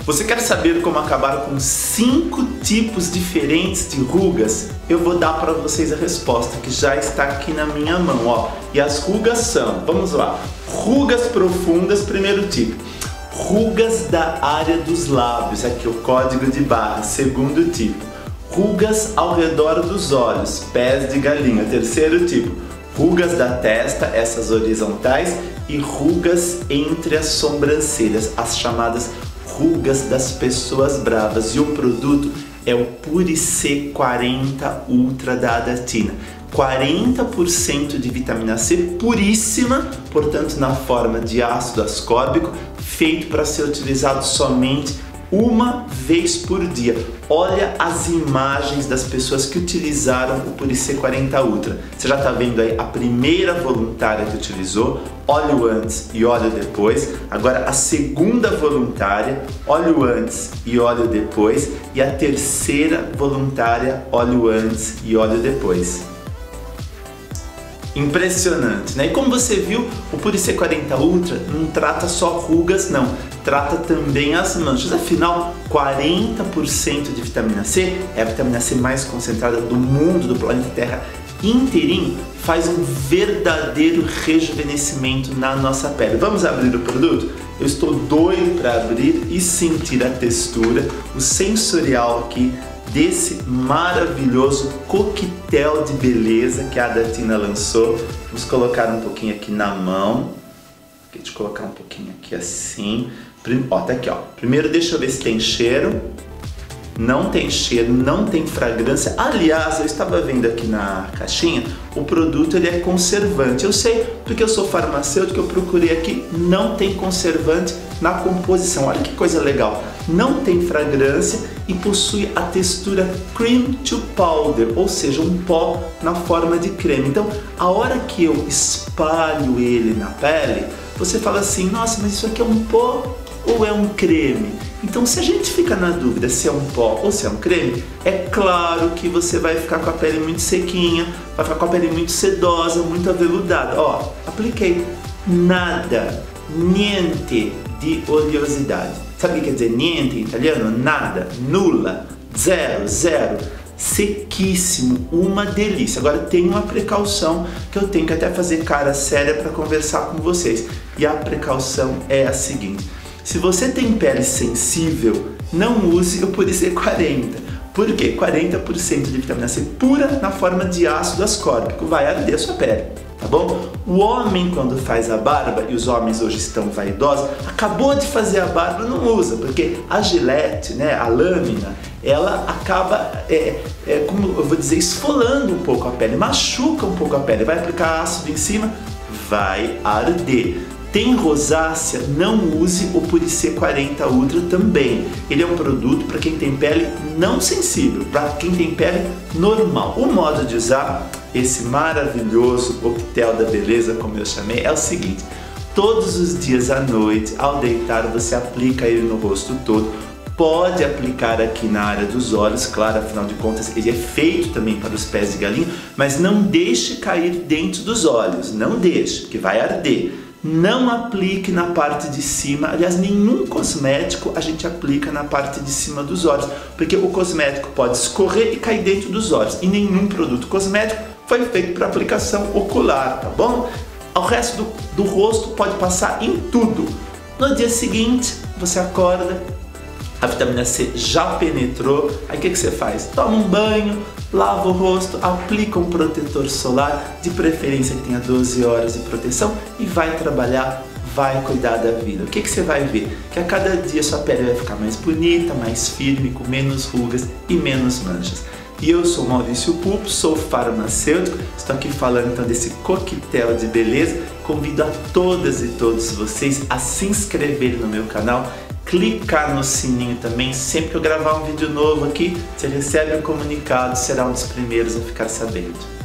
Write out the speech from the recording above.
Você quer saber como acabar com 5 tipos diferentes de rugas? Eu vou dar para vocês a resposta que já está aqui na minha mão, ó. E as rugas são, vamos lá, rugas profundas, primeiro tipo. Rugas da área dos lábios, aqui o código de barra, segundo tipo. Rugas ao redor dos olhos, pés de galinha, terceiro tipo. Rugas da testa, essas horizontais, e rugas entre as sobrancelhas, as chamadas rugas das pessoas bravas. E o produto é o Puricê 40 Ultra da Adatina. 40% de vitamina C puríssima, portanto na forma de ácido ascórbico, feito para ser utilizado somente uma vez por dia. Olha as imagens das pessoas que utilizaram o Puricê 40 Ultra. Você já está vendo aí a primeira voluntária que utilizou, olha o antes e olha o depois. Agora a segunda voluntária, olha o antes e olha o depois. E a terceira voluntária, olha o antes e olha o depois. Impressionante, né? E como você viu, o Puricê 40 Ultra não trata só rugas, não. Trata também as manchas. Afinal, 40% de vitamina C é a vitamina C mais concentrada do mundo, do planeta Terra inteirinho. Faz um verdadeiro rejuvenescimento na nossa pele. Vamos abrir o produto? Eu estou doido para abrir e sentir a textura, o sensorial aqui desse maravilhoso coquetel de beleza que a Adatina lançou. Vamos colocar um pouquinho aqui na mão. Deixa eu colocar um pouquinho aqui assim. Ó, tá aqui, ó. Primeiro deixa eu ver se tem cheiro. Não tem cheiro, não tem fragrância. Aliás, eu estava vendo aqui na caixinha, o produto ele é conservante. Eu sei porque eu sou farmacêutico, eu procurei aqui, não tem conservante na composição. Olha que coisa legal. Não tem fragrância e possui a textura cream to powder, ou seja, um pó na forma de creme. Então, a hora que eu espalho ele na pele, você fala assim, nossa, mas isso aqui é um pó ou é um creme? Então, se a gente fica na dúvida se é um pó ou se é um creme, é claro que você vai ficar com a pele muito sequinha, vai ficar com a pele muito sedosa, muito aveludada. Ó, apliquei. Nada, niente de oleosidade. Sabe o que quer dizer niente em italiano? Nada, nulla, zero, zero. Sequíssimo, uma delícia. Agora tem uma precaução que eu tenho que até fazer cara séria para conversar com vocês. E a precaução é a seguinte. Se você tem pele sensível, não use o Puricê 40. Por quê? 40% de vitamina C pura na forma de ácido ascórbico vai arder a sua pele, tá bom? O homem, quando faz a barba, e os homens hoje estão vaidosos, acabou de fazer a barba, não usa, porque a gilete, né, a lâmina, ela acaba, como eu vou dizer, esfolando um pouco a pele, machuca um pouco a pele, vai aplicar ácido em cima, vai arder. Tem rosácea, não use o Puricê 40 Ultra também. Ele é um produto para quem tem pele não sensível, para quem tem pele normal. O modo de usar esse maravilhoso coquetel da beleza, como eu chamei, é o seguinte. Todos os dias à noite, ao deitar, você aplica ele no rosto todo. Pode aplicar aqui na área dos olhos, claro, afinal de contas ele é feito também para os pés de galinha, mas não deixe cair dentro dos olhos, não deixe, que vai arder. Não aplique na parte de cima, aliás, nenhum cosmético a gente aplica na parte de cima dos olhos, porque o cosmético pode escorrer e cair dentro dos olhos, e nenhum produto cosmético foi feito para aplicação ocular, tá bom? O resto do rosto pode passar em tudo. No dia seguinte, você acorda, a vitamina C já penetrou, aí o que você faz? Toma um banho, lava o rosto, aplica um protetor solar, de preferência que tenha 12 horas de proteção e vai trabalhar, vai cuidar da vida. O que você vai ver? Que a cada dia sua pele vai ficar mais bonita, mais firme, com menos rugas e menos manchas. E eu sou Maurício Pulpo, sou farmacêutico, estou aqui falando então desse coquetel de beleza. Convido a todas e todos vocês a se inscreverem no meu canal, clicar no sininho também, sempre que eu gravar um vídeo novo aqui, você recebe um comunicado, será um dos primeiros a ficar sabendo.